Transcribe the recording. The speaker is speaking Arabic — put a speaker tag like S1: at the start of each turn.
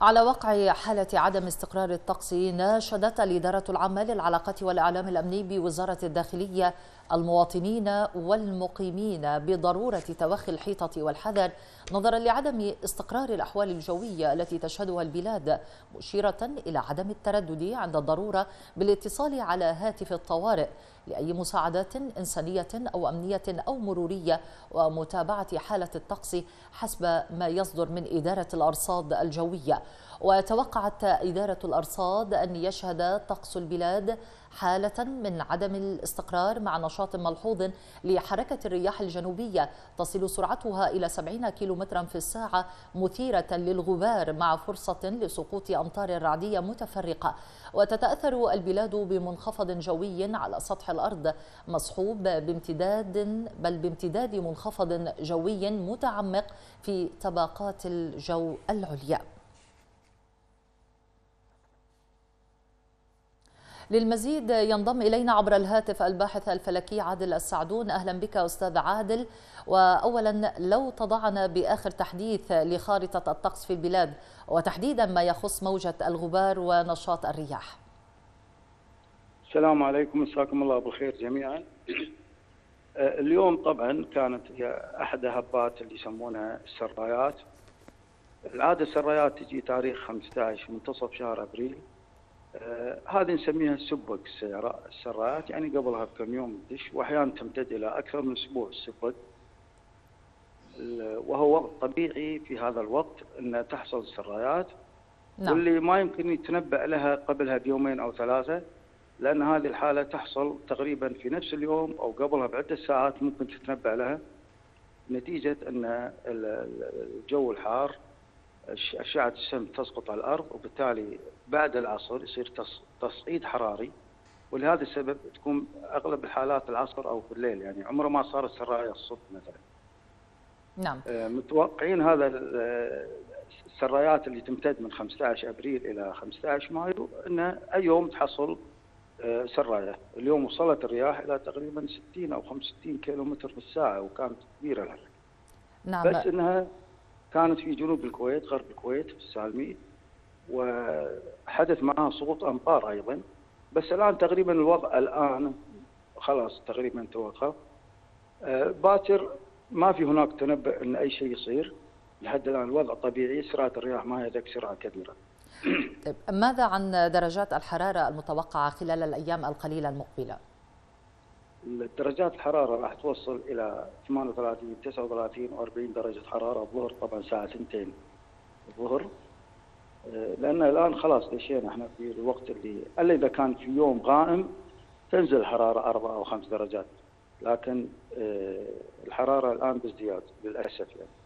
S1: على وقع حالة عدم استقرار الطقس، ناشدت الإدارة العامة للعلاقات والإعلام الأمني بوزارة الداخلية المواطنين والمقيمين بضرورة توخي الحيطة والحذر نظرا لعدم استقرار الأحوال الجوية التي تشهدها البلاد، مشيرة إلى عدم التردد عند الضرورة بالاتصال على هاتف الطوارئ لأي مساعدات إنسانية أو أمنية أو مرورية، ومتابعة حالة الطقس حسب ما يصدر من إدارة الأرصاد الجوية. وتوقعت إدارة الأرصاد أن يشهد طقس البلاد حالة من عدم الاستقرار مع نشاط ملحوظ لحركة الرياح الجنوبية تصل سرعتها إلى 70 كيلومترا في الساعة، مثيرة للغبار مع فرصة لسقوط أمطار رعدية متفرقة. وتتأثر البلاد بمنخفض جوي على سطح الأرض مصحوب بامتداد منخفض جوي متعمق في طبقات الجو العليا. للمزيد ينضم إلينا عبر الهاتف الباحث الفلكي عادل السعدون. أهلا بك أستاذ عادل. وأولا لو تضعنا بآخر تحديث لخارطة الطقس في البلاد وتحديدا ما يخص موجة الغبار ونشاط الرياح.
S2: السلام عليكم، مساكم الله بالخير جميعا. اليوم طبعا كانت هي احد هبات اللي يسمونها السرايات. العاده السرايات تجي تاريخ 15 منتصف شهر ابريل. هذه نسميها السبق السرايات، يعني قبلها بكم يوم تدش، واحيانا تمتد الى اكثر من اسبوع السبق. وهو وقت طبيعي في هذا الوقت ان تحصل السرايات. نعم. واللي ما يمكن يتنبأ لها قبلها بيومين او ثلاثه، لأن هذه الحالة تحصل تقريبا في نفس اليوم أو قبلها بعدة ساعات ممكن تتنبأ لها، نتيجة أن الجو الحار أشعة الشمس تسقط على الأرض، وبالتالي بعد العصر يصير تصعيد حراري، ولهذا السبب تكون أغلب الحالات العصر أو في الليل، يعني عمره ما صارت سرايا الصبح مثلا.
S1: نعم.
S2: متوقعين هذا السرايات اللي تمتد من 15 أبريل إلى 15 مايو أن أي يوم تحصل سراية. اليوم وصلت الرياح إلى تقريبا 60 أو 65 كيلومتر في الساعة، وكانت كبيرة الحركة.
S1: نعم.
S2: بس إنها كانت في جنوب الكويت، غرب الكويت في السالميد، وحدث معها سقوط أمطار أيضا. بس الآن تقريبا الوضع الآن خلاص تقريبا توقف. باكر ما في هناك تنبؤ أن أي شيء يصير لحد الآن، الوضع طبيعي، سرعة الرياح ما هي ذاك سرعة كبيرة.
S1: طيب، ماذا عن درجات الحرارة المتوقعة خلال الأيام القليلة المقبلة؟
S2: درجات الحرارة راح توصل إلى 38 39 و40 درجة حرارة الظهر، طبعا الساعة 2 الظهر، لأن الآن خلاص دشينا احنا في الوقت اللي إلا إذا كان في يوم غائم تنزل الحرارة 4 أو 5 درجات، لكن الحرارة الآن بازدياد للأسف يعني.